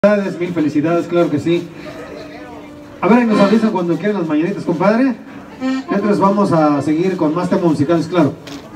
Mil felicidades, claro que sí. A ver, nos avisan cuando quieran las mañanitas, compadre. Mientras vamos a seguir con más temas musicales, claro.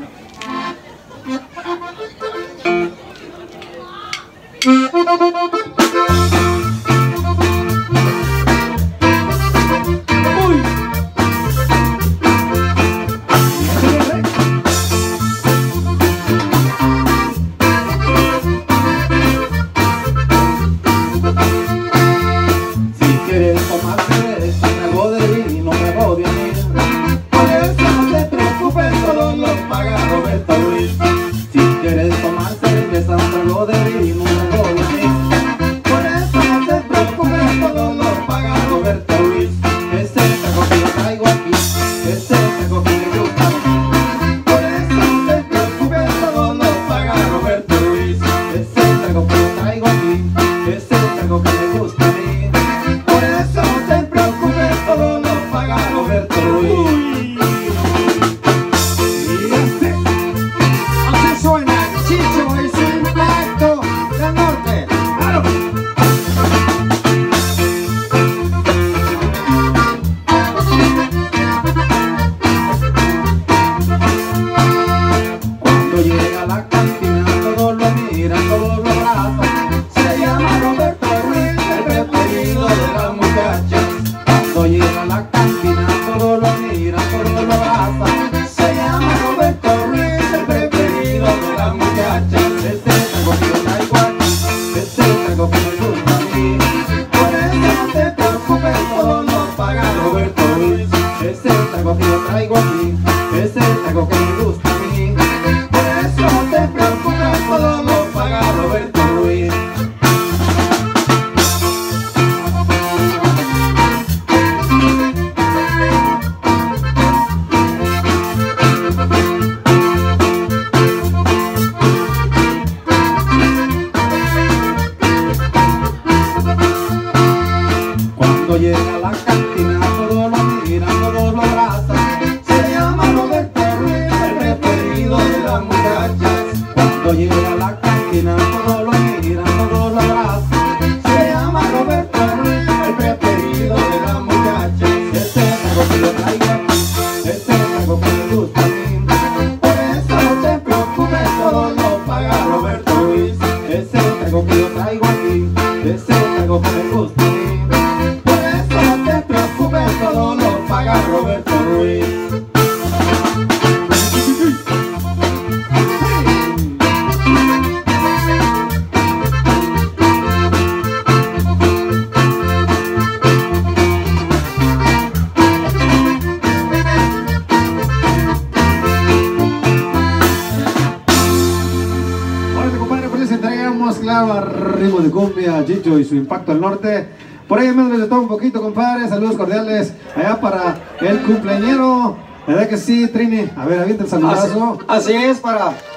Ritmo de cumbia, Chicho y su impacto al norte. Por ahí me les todo un poquito, compadre. Saludos cordiales allá para el cumpleañero. ¿Verdad que sí, Trini? A ver, avienta el saludazo. Así es, para